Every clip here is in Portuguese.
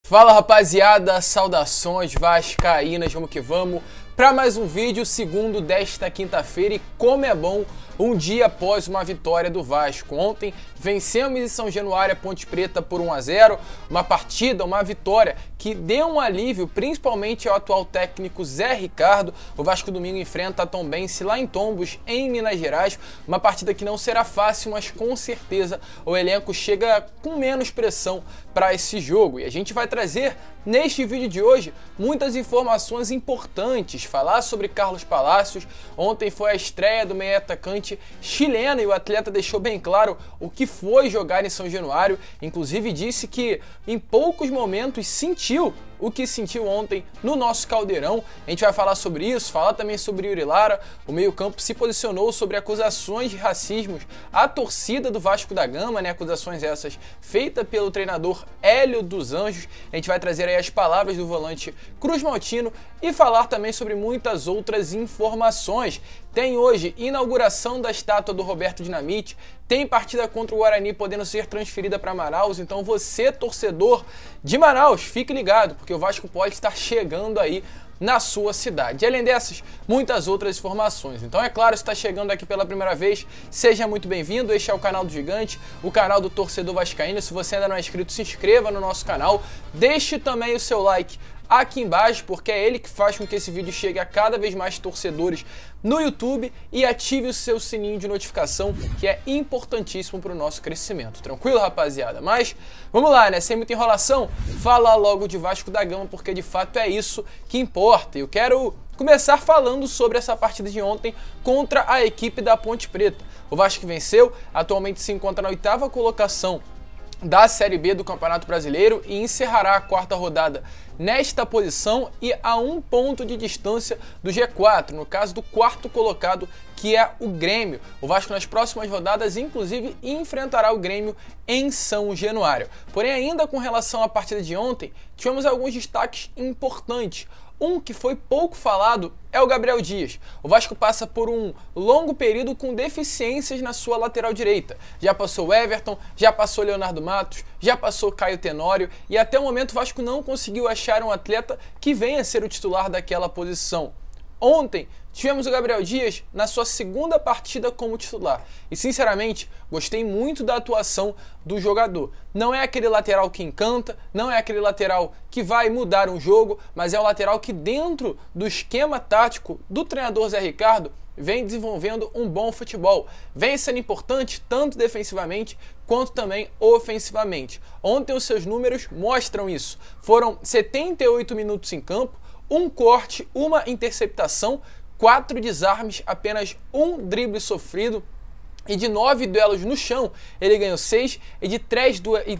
Fala rapaziada, saudações vascaínas, vamos que vamos para mais um vídeo, segundo desta quinta-feira, e como é bom um dia após uma vitória do Vasco. Ontem vencemos em São Januário a Ponte Preta por 1 a 0, uma partida, uma vitória que deu um alívio principalmente ao atual técnico Zé Ricardo. O Vasco domingo enfrenta a Tombense lá em Tombos, em Minas Gerais, uma partida que não será fácil, mas com certeza o elenco chega com menos pressão para esse jogo. E a gente vai trazer neste vídeo de hoje muitas informações importantes, falar sobre Carlos Palacios. Ontem foi a estreia do meio atacante chileno e o atleta deixou bem claro o que foi jogar em São Januário, inclusive disse que em poucos momentos sentiu o que sentiu ontem no nosso Caldeirão. A gente vai falar sobre isso, falar também sobre Yuri Lara. O meio-campo se posicionou sobre acusações de racismo à torcida do Vasco da Gama, acusações essas feitas pelo treinador Hélio dos Anjos. A gente vai trazer aí as palavras do volante Cruz Maltino e falar também sobre muitas outras informações. Tem hoje inauguração da estátua do Roberto Dinamite, tem partida contra o Guarani podendo ser transferida para Manaus, então você, torcedor de Manaus, fique ligado, porque o Vasco pode estar chegando aí na sua cidade. E além dessas, muitas outras informações. Então é claro, se está chegando aqui pela primeira vez, seja muito bem-vindo. Este é o canal do Gigante, o canal do torcedor vascaíno. Se você ainda não é inscrito, se inscreva no nosso canal, deixe também o seu like aqui embaixo, porque é ele que faz com que esse vídeo chegue a cada vez mais torcedores no YouTube, e ative o seu sininho de notificação, que é importantíssimo para o nosso crescimento. Tranquilo, rapaziada? Mas vamos lá, sem muita enrolação, falar logo de Vasco da Gama, porque de fato é isso que importa. Eu quero começar falando sobre essa partida de ontem contra a equipe da Ponte Preta. O Vasco venceu, atualmente se encontra na 8ª colocação da Série B do Campeonato Brasileiro e encerrará a 4ª rodada nesta posição e a 1 ponto de distância do G4, no caso do 4º colocado, que é o Grêmio. O Vasco nas próximas rodadas, inclusive, enfrentará o Grêmio em São Januário. Porém, ainda com relação à partida de ontem, tivemos alguns destaques importantes. Um que foi pouco falado é o Gabriel Dias. O Vasco passa por um longo período com deficiências na sua lateral direita. Já passou o Everton, já passou Leonardo Matos, já passou Caio Tenório e até o momento o Vasco não conseguiu achar um atleta que venha a ser o titular daquela posição. Ontem tivemos o Gabriel Dias na sua 2ª partida como titular e sinceramente gostei muito da atuação do jogador. Não é aquele lateral que encanta, não é aquele lateral que vai mudar um jogo, mas é um lateral que dentro do esquema tático do treinador Zé Ricardo vem desenvolvendo um bom futebol, vem sendo importante tanto defensivamente quanto também ofensivamente. Ontem os seus números mostram isso. Foram 78 minutos em campo, 1 corte, 1 interceptação, 4 desarmes, apenas 1 drible sofrido, e de 9 duelos no chão ele ganhou 6, e de 3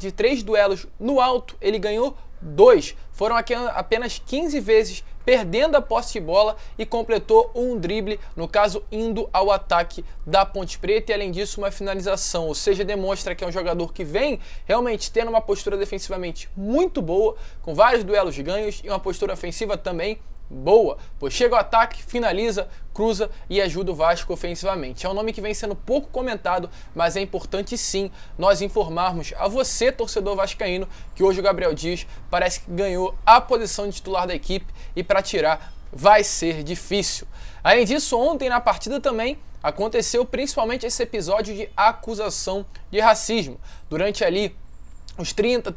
duelos no alto ele ganhou 2. Foram apenas 15 vezes perdendo a posse de bola e completou 1 drible, no caso indo ao ataque da Ponte Preta, e além disso uma finalização, ou seja, demonstra que é um jogador que vem realmente tendo uma postura defensivamente muito boa, com vários duelos ganhos e uma postura ofensiva também boa, pois chega ao ataque, finaliza, cruza e ajuda o Vasco ofensivamente. É um nome que vem sendo pouco comentado, mas é importante sim nós informarmos a você, torcedor vascaíno, que hoje o Gabriel Dias parece que ganhou a posição de titular da equipe e para tirar vai ser difícil. Além disso, ontem na partida também aconteceu principalmente esse episódio de acusação de racismo. Durante ali os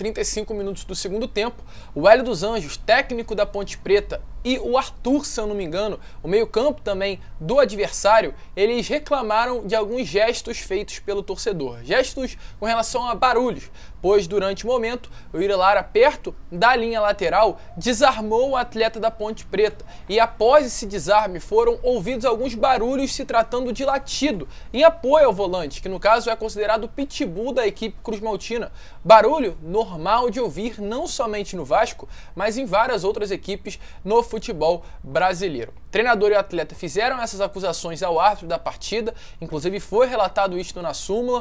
35 minutos do segundo tempo, o Hélio dos Anjos, técnico da Ponte Preta, e o Arthur, se eu não me engano, o meio-campo também do adversário, eles reclamaram de alguns gestos feitos pelo torcedor. Gestos com relação a barulhos, pois durante o momento o Yuri Lara, perto da linha lateral, desarmou o atleta da Ponte Preta. E após esse desarme foram ouvidos alguns barulhos se tratando de latido, em apoio ao volante, que no caso é considerado o pitbull da equipe Cruz Maltina. Barulho normal de ouvir não somente no Vasco, mas em várias outras equipes no futebol brasileiro. Treinador e atleta fizeram essas acusações ao árbitro da partida, inclusive foi relatado isto na súmula.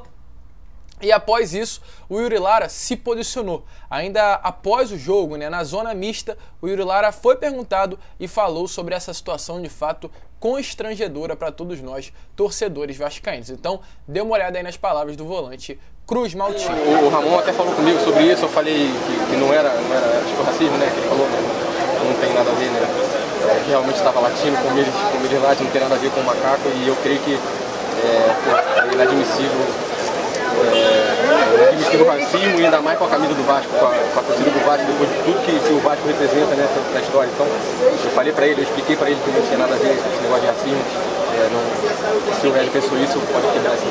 E após isso, o Yuri Lara se posicionou. Ainda após o jogo, na zona mista, o Yuri Lara foi perguntado e falou sobre essa situação de fato constrangedora para todos nós, torcedores vascaínos. Então, dê uma olhada aí nas palavras do volante Cruz Maltino. O Ramon até falou comigo sobre isso, eu falei que não era, acho que o que realmente estava latindo, como eles latem, não tem nada a ver com o macaco, e eu creio que é inadmissível o racismo, e ainda mais com a camisa do Vasco, com a torcida do Vasco, depois de tudo que o Vasco representa, né, na história. Então, eu falei para ele, eu expliquei para ele que não tinha nada a ver com esse negócio de racismo. Se o Hélio pensou isso, pode quebrar assim.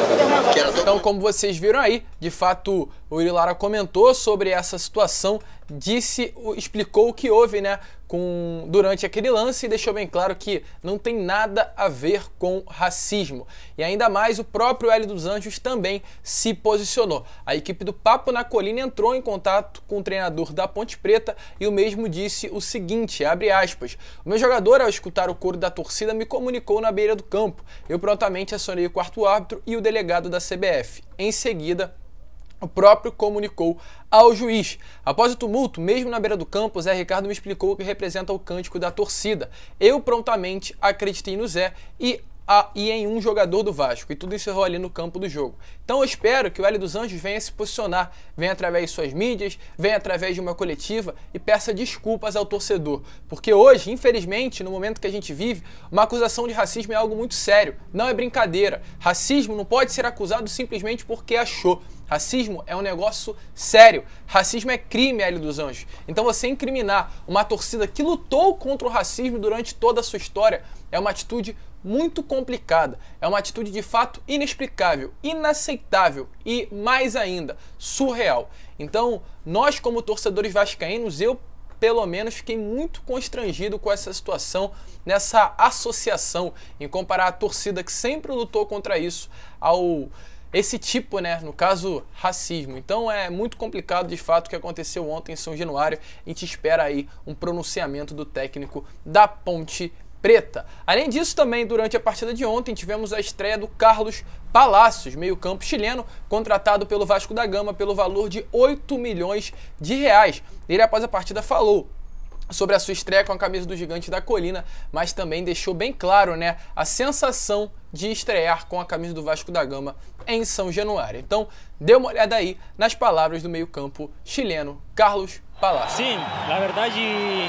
Então, como vocês viram aí, de fato, o Uri Lara comentou sobre essa situação, explicou o que houve, né, durante aquele lance, e deixou bem claro que não tem nada a ver com racismo. E ainda mais, o próprio Hélio dos Anjos também se posicionou. A equipe do Papo na Colina entrou em contato com o treinador da Ponte Preta e o mesmo disse o seguinte, abre aspas, o meu jogador, ao escutar o coro da torcida, me comunicou na beira do campo. Eu prontamente acionei o quarto árbitro e o delegado da CBF. Em seguida, o próprio comunicou ao juiz. Após o tumulto, mesmo na beira do campo, Zé Ricardo me explicou o que representa o cântico da torcida. Eu prontamente acreditei no Zé e em um jogador do Vasco, e tudo encerrou ali no campo do jogo. Então eu espero que o Hélio dos Anjos venha se posicionar, venha através de suas mídias, venha através de uma coletiva e peça desculpas ao torcedor. Porque hoje, infelizmente, no momento que a gente vive, uma acusação de racismo é algo muito sério, não é brincadeira. Racismo não pode ser acusado simplesmente porque achou. Racismo é um negócio sério. Racismo é crime, Hélio dos Anjos. Então você incriminar uma torcida que lutou contra o racismo durante toda a sua história é uma atitude muito complicada. É uma atitude de fato inexplicável, inaceitável e, mais ainda, surreal. Então, nós como torcedores vascaínos, eu pelo menos fiquei muito constrangido com essa situação, nessa associação, em comparar a torcida que sempre lutou contra isso ao esse tipo, né, no caso, racismo. Então é muito complicado de fato o que aconteceu ontem em São Januário. A gente espera aí um pronunciamento do técnico da Ponte Preta. Além disso, também durante a partida de ontem tivemos a estreia do Carlos Palacios, meio-campo chileno, contratado pelo Vasco da Gama pelo valor de 8 milhões de reais. Ele, após a partida, falou sobre a sua estreia com a camisa do Gigante da Colina, mas também deixou bem claro, né, a sensação de estrear com a camisa do Vasco da Gama em São Januário. Então, dê uma olhada aí nas palavras do meio-campo chileno, Carlos Palacios. Sim, na verdade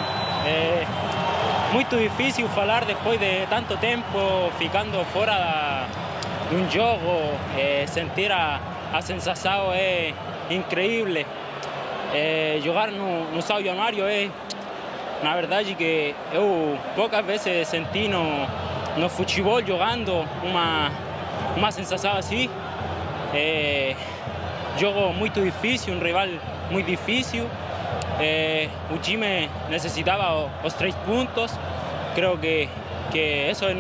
é muito difícil falar depois de tanto tempo ficando fora de um jogo, sentir a sensação é incrível. Jogar no São Januário é, na verdade, que eu poucas vezes senti no futebol jogando uma sensação assim. Jogo muito difícil, um rival muito difícil. O time necessitava os 3 pontos. Creo que isso é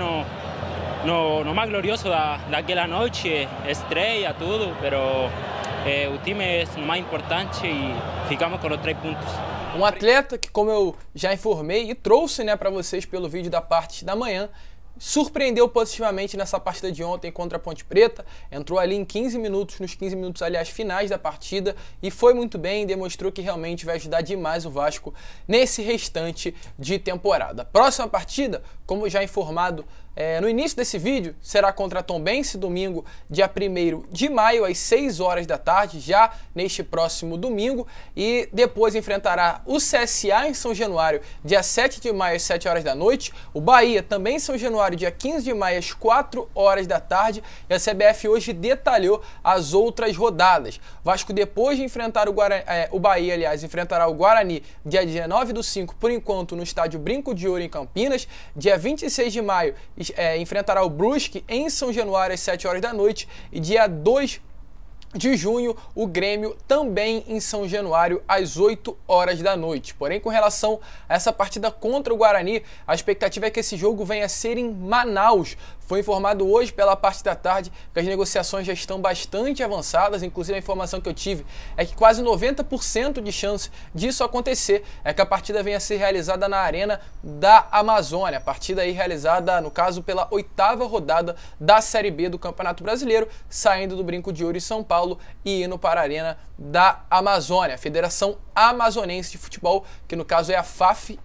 no mais glorioso daquela noite, estreia, tudo, mas o time é o mais importante e ficamos com os 3 pontos. Um atleta que, como eu já informei e trouxe, né, para vocês pelo vídeo da parte da manhã, surpreendeu positivamente nessa partida de ontem contra a Ponte Preta, entrou ali em 15 minutos, nos 15 minutos, aliás, finais da partida, e foi muito bem, demonstrou que realmente vai ajudar demais o Vasco nesse restante de temporada. Próxima partida, como já informado no início desse vídeo, será contra a Tombense, domingo, dia 1º de maio, às 6 horas da tarde, já neste próximo domingo, e depois enfrentará o CSA em São Januário, dia 7 de maio, às 7 horas da noite, o Bahia também em São Januário, dia 15 de maio, às 4 horas da tarde, e a CBF hoje detalhou as outras rodadas. Vasco, depois de enfrentar o Bahia, aliás, enfrentará o Guarani, dia 19/5, por enquanto, no estádio Brinco de Ouro, em Campinas, dia 26 de maio, enfrentará o Brusque em São Januário às 7 horas da noite e dia 2 de junho o Grêmio também em São Januário às 8 horas da noite. Porém, com relação a essa partida contra o Guarani, a expectativa é que esse jogo venha a ser em Manaus. Foi informado hoje pela parte da tarde que as negociações já estão bastante avançadas, inclusive a informação que eu tive é que quase 90% de chance disso acontecer é que a partida venha a ser realizada na Arena da Amazônia, a partida aí realizada, no caso, pela 8ª rodada da Série B do Campeonato Brasileiro, saindo do Brinco de Ouro em São Paulo e indo para a Arena da Amazônia. A Federação Amazonense de Futebol, que no caso é a FAF,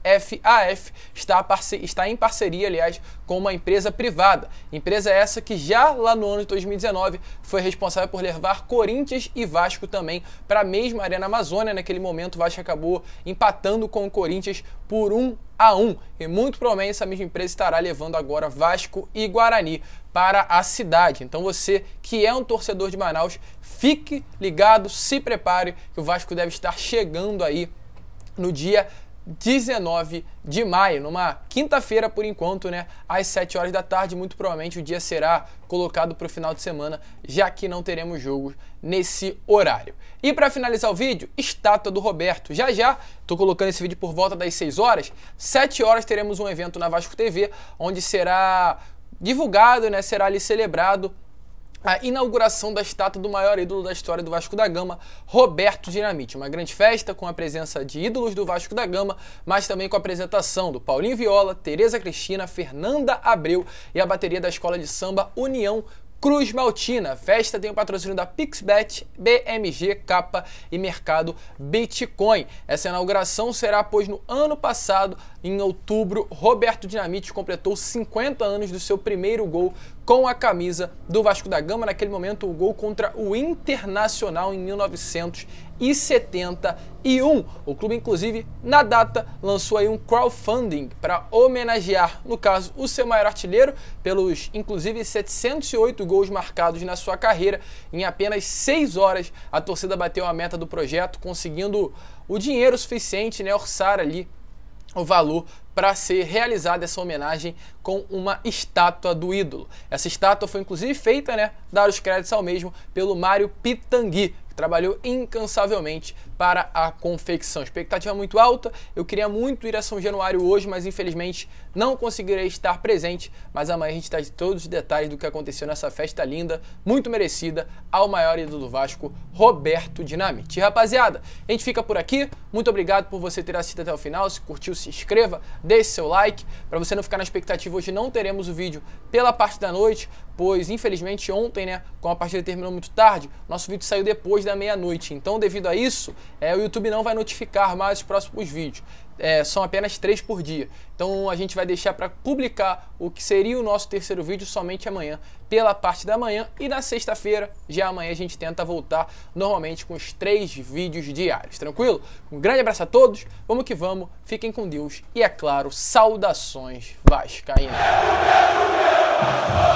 está em parceria, aliás, com uma empresa privada. Empresa essa que já lá no ano de 2019 foi responsável por levar Corinthians e Vasco também para a mesma Arena Amazônia. Naquele momento o Vasco acabou empatando com o Corinthians por 1 2-1. E muito provavelmente essa mesma empresa estará levando agora Vasco e Guarani para a cidade. Então você que é um torcedor de Manaus, fique ligado, se prepare, que o Vasco deve estar chegando aí no dia 19 de maio, numa quinta-feira por enquanto, né, às 7 horas da tarde. Muito provavelmente o dia será colocado para o final de semana, já que não teremos jogos nesse horário. E para finalizar o vídeo, estátua do Roberto. Já estou colocando esse vídeo por volta das 6 horas. 7 horas teremos um evento na Vasco TV, onde será divulgado, né, será ali celebrado a inauguração da estátua do maior ídolo da história do Vasco da Gama, Roberto Dinamite. Uma grande festa com a presença de ídolos do Vasco da Gama, mas também com a apresentação do Paulinho Viola, Tereza Cristina, Fernanda Abreu e a bateria da escola de samba União Cruz Maltina. A festa tem o patrocínio da Pixbet, BMG, Capa e Mercado Bitcoin. Essa inauguração será pois no ano passado, em outubro, Roberto Dinamite completou 50 anos do seu primeiro gol com a camisa do Vasco da Gama. Naquele momento, o gol contra o Internacional em 1971. O clube, inclusive, na data, lançou aí um crowdfunding para homenagear, no caso, o seu maior artilheiro, pelos, inclusive, 708 gols marcados na sua carreira. Em apenas 6 horas, a torcida bateu a meta do projeto, conseguindo o dinheiro suficiente, né, orçar ali o valor para ser realizada essa homenagem com uma estátua do ídolo. Essa estátua foi inclusive feita, né, dar os créditos ao mesmo, pelo Mário Pitangui, que trabalhou incansavelmente para a confecção. Expectativa muito alta, eu queria muito ir a São Januário hoje, mas infelizmente não conseguirei estar presente, mas amanhã a gente traz todos os detalhes do que aconteceu nessa festa linda, muito merecida, ao maior ídolo do Vasco, Roberto Dinamite. E, rapaziada, a gente fica por aqui, muito obrigado por você ter assistido até o final. Se curtiu, se inscreva, deixe seu like, para você não ficar na expectativa. Hoje não teremos o vídeo pela parte da noite, pois infelizmente ontem, né, como a partida terminou muito tarde, nosso vídeo saiu depois da meia-noite. Então, devido a isso, o YouTube não vai notificar mais os próximos vídeos. São apenas 3 por dia. Então a gente vai deixar para publicar o que seria o nosso terceiro vídeo somente amanhã, pela parte da manhã, e na sexta-feira, já amanhã, a gente tenta voltar normalmente com os 3 vídeos diários, tranquilo? Um grande abraço a todos, vamos que vamos, fiquem com Deus e, é claro, saudações vascaínas.